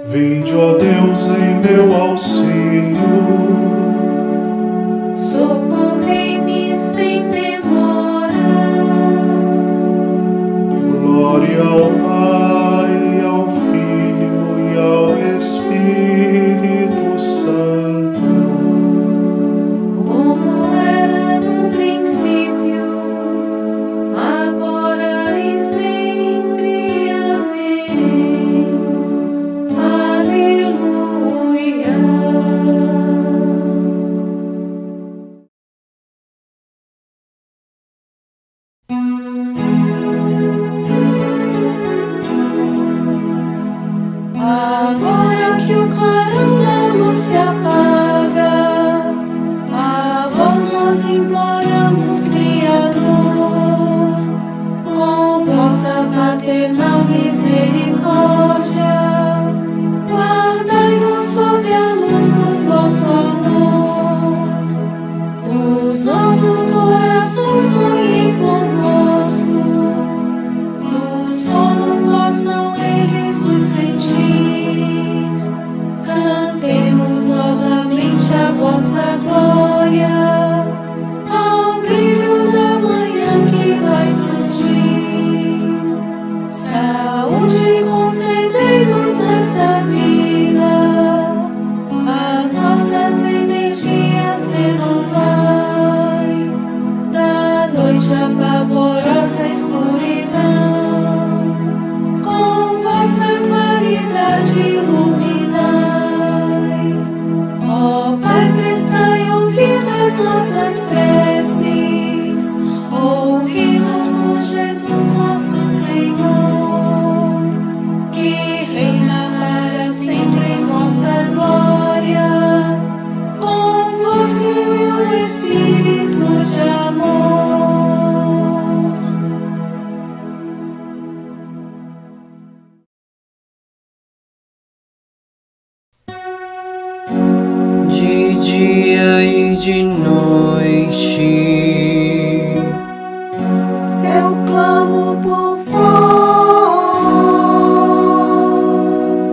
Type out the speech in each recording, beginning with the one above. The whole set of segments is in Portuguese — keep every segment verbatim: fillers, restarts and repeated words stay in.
Vinde, ó Deus, em meu auxílio. Socorrei-me sem demora. Glória ao Pai, ao Filho e ao Espírito Santo. Como era no princípio, agora e sempre. Amém. Aleluia. Agora que o clarão da luz se apaga, a vós nós imploramos, Criador, com vossa paternal misericórdia, guardai-nos sob a luz do vosso amor. Os nossos corações sonhem convosco, no sono possam eles vos sentir. Cantemos novamente a vossa glória, ao brilho da manhã que vai surgir. Saúde concedei-nos nesta vida, as nossas energias renovai. Da noite a pavorosa escuridão, com vossa claridade iluminai. Ó Pai, prestai ouvido às nossas preces, ouvi-nos por Jesus nosso Senhor, que reina para sempre em vossa glória, convosco e o Espírito de amor. De dia e de noite Eu clamo por vós.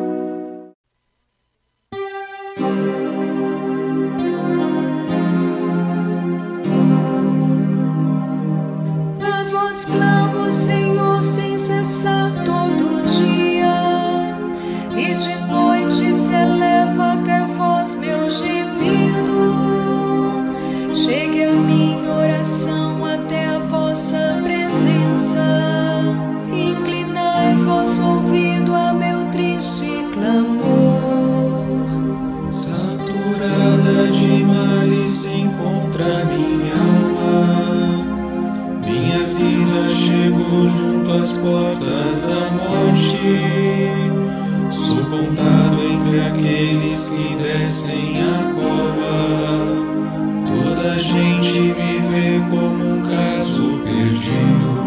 A vós clamo, Senhor, sem cessar todo dia, e de noite se eleva até vós meu gemido. Chegue a minha oração até a vossa presença, inclinai vosso ouvido a meu triste clamor. Saturada de males se encontra minha alma, minha vida chegou junto às portas da morte. Sou contado entre aqueles que descem a cova, toda a gente me vê como um caso perdido.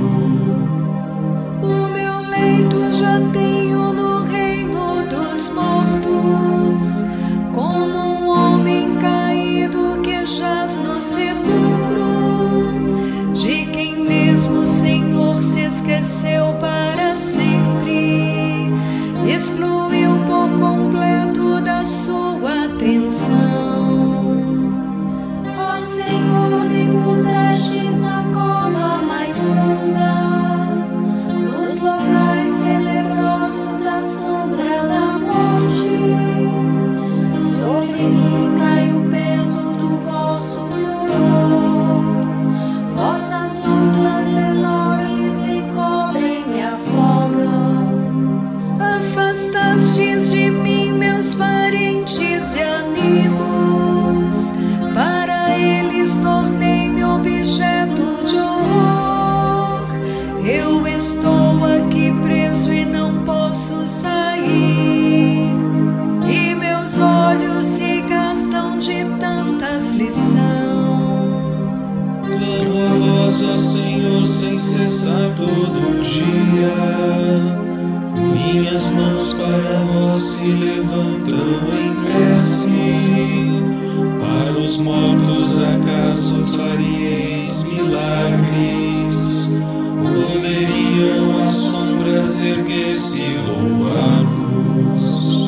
O meu leito já tenho no reino dos mortos, como um homem caído que jaz no sepulcro, de quem mesmo o Senhor se esqueceu para sempre, excluiu por completo da sua atenção. Ó Senhor, me pusestes na cova mais funda, nos locais tenebrosos da sombra da morte. Sobre mim cai o peso do vosso furor, vossas ondas enormes me cobrem e afogam. Afastastes de mim meus parentes e amigos, para eles tornei-me objeto de horror. Eu estou aqui preso e não posso sair, e meus olhos se gastam de tanta aflição. Clamo a vós, ó Senhor, sem cessar todo dia. Minhas mãos para vós se levantam em prece. Para os mortos acaso farieis milagres? Poderiam as sombras erguer-se e louvar-vos?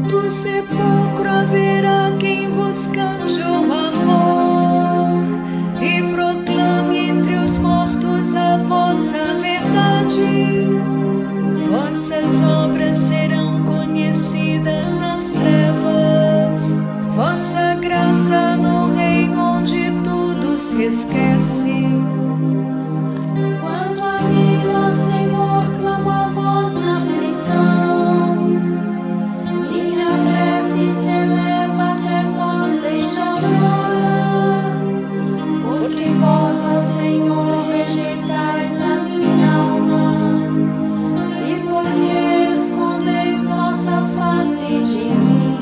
Do sepulcro haverá quem vos cante o amor e proclame entre os mortos a vossa verdade. Vossas obras serão conhecidas nas trevas, vossa graça no reino onde tudo se esquece. Quando a mim, ó Senhor, clamo a voz na aflição, minha prece se eleva até vós desde a aurora, porque vós, ó Senhor, rejeitais a minha alma, e porque escondeis vossa face de mim.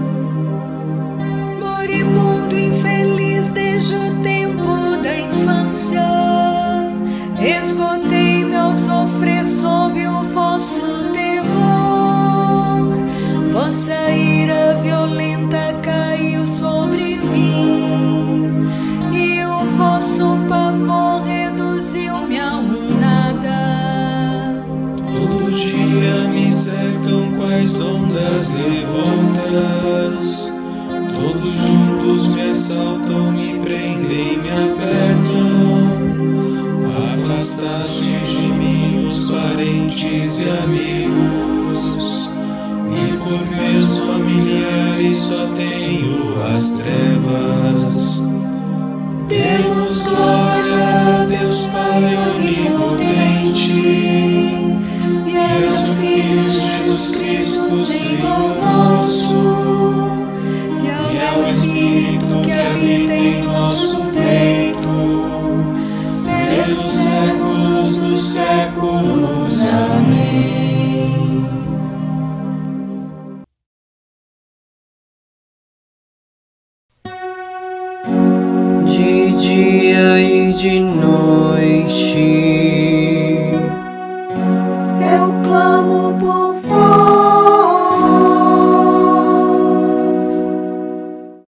Moribundo infeliz desde o tempo da infância, esgotei-me ao sofrer sob o vosso terror. Vossa ira violenta caiu sobre mim, e o vosso pavor reduziu-me a um nada. Todo dia me cercam quais ondas revoltas, todos juntos me assaltam, me prendem, me apertam. Afastaste de mim os parentes e amigos, e por meus familiares só tenho as trevas. Demos glória a Deus Pai onipotente e a seu Filho Jesus Cristo, Senhor nosso, e ao Espírito que habita em nosso peito, pelos séculos dos séculos. Amém. De dia e de noite Eu clamo por vós.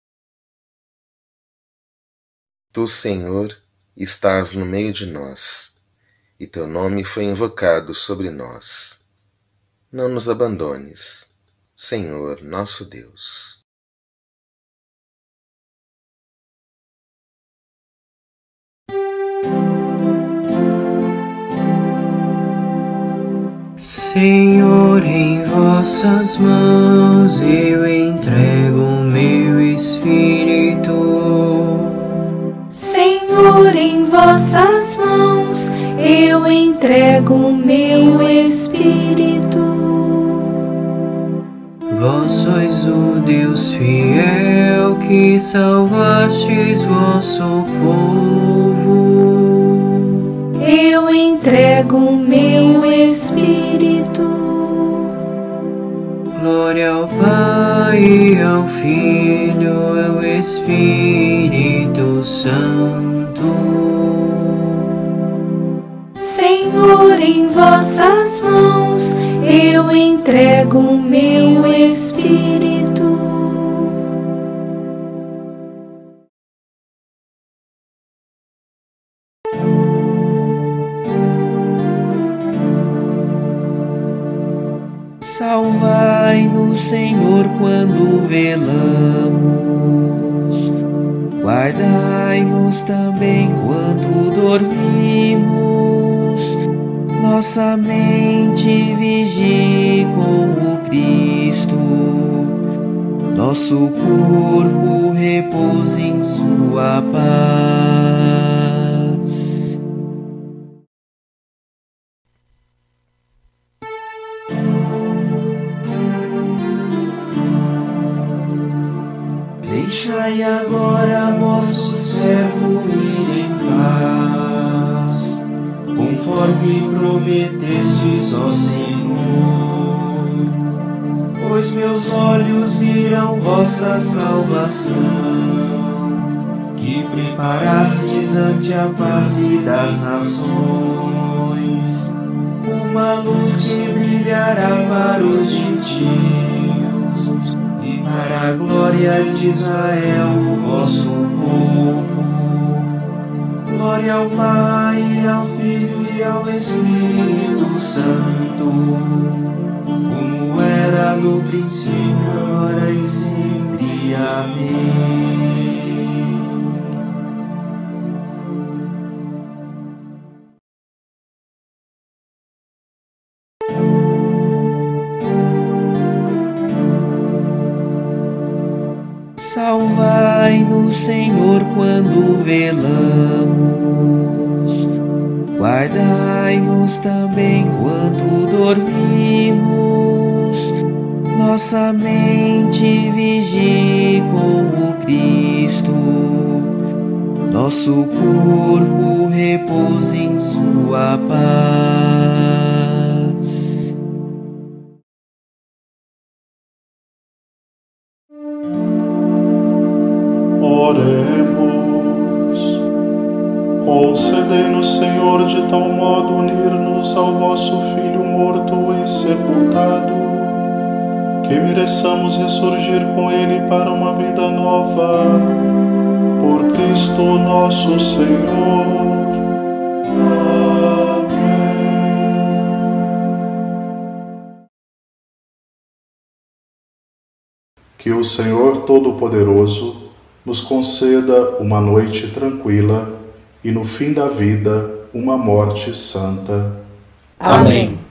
Tu, Senhor, estás no meio de nós, e teu nome foi invocado sobre nós. Não nos abandones, Senhor nosso Deus. Senhor, em vossas mãos eu entrego o meu espírito. Senhor, em vossas mãos eu entrego o meu espírito. Vós sois o Deus fiel que salvastes vosso povo. Eu entrego o meu espírito. Glória ao Pai, e ao Filho, e ao Espírito Santo. Senhor, em vossas mãos eu entrego o meu espírito. Salvai-nos, Senhor, quando velamos. Guardai-nos também quando dormimos. Nossa mente vigie com o Cristo. Nosso corpo repouse em sua paz. Deixai agora vosso servo ir em paz, conforme prometestes, ó Senhor. Pois meus olhos viram vossa salvação, que preparastes ante a face das nações, uma luz que brilhará para os gentios e para a glória de Israel, o vosso povo. Glória ao Pai, ao Filho e ao Espírito Santo, como era no princípio, Amém. Salvai-nos, Senhor, quando velamos. Guardai-nos também quando dormimos. Nossa mente vigie com o Cristo. Nosso corpo repouse em sua paz. Oremos. Concedei-nos, Senhor, de tal modo unir-nos ao vosso Filho morto e sepultado, que mereçamos ressurgir com ele para uma vida nova. Por Cristo nosso Senhor. Amém. Que o Senhor Todo-Poderoso nos conceda uma noite tranquila e no fim da vida uma morte santa. Amém.